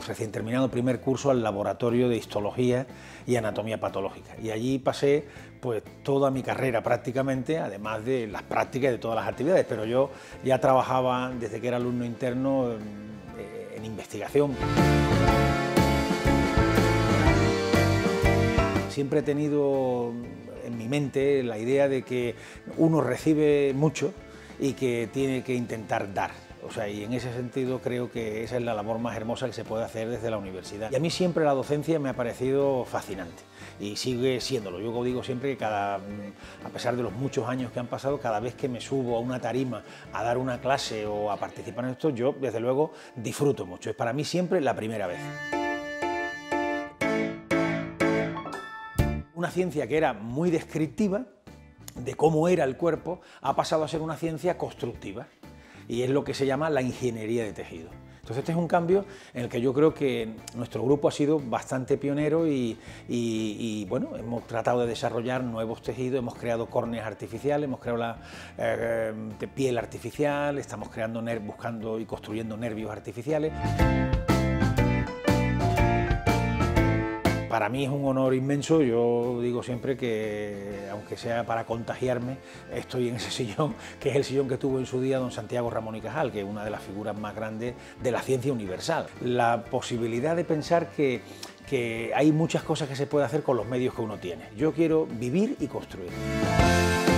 recién terminado primer curso al laboratorio de histología y anatomía patológica. Y allí pasé pues toda mi carrera prácticamente, además de las prácticas de todas las actividades, pero yo ya trabajaba desde que era alumno interno en investigación. Siempre he tenido en mi mente la idea de que uno recibe mucho y que tiene que intentar dar. O sea, y en ese sentido creo que esa es la labor más hermosa que se puede hacer desde la universidad. Y a mí siempre la docencia me ha parecido fascinante y sigue siéndolo. Yo digo siempre que a pesar de los muchos años que han pasado, cada vez que me subo a una tarima a dar una clase o a participar en esto, yo desde luego disfruto mucho. Es para mí siempre la primera vez. Una ciencia que era muy descriptiva de cómo era el cuerpo ha pasado a ser una ciencia constructiva y es lo que se llama la ingeniería de tejido. Entonces este es un cambio en el que yo creo que nuestro grupo ha sido bastante pionero y bueno, hemos tratado de desarrollar nuevos tejidos, hemos creado córneas artificiales, hemos creado la piel artificial, estamos creando buscando y construyendo nervios artificiales. Para mí es un honor inmenso, yo digo siempre que, aunque sea para contagiarme, estoy en ese sillón, que es el sillón que tuvo en su día don Santiago Ramón y Cajal, que es una de las figuras más grandes de la ciencia universal. La posibilidad de pensar que hay muchas cosas que se puede hacer con los medios que uno tiene. Yo quiero vivir y construir.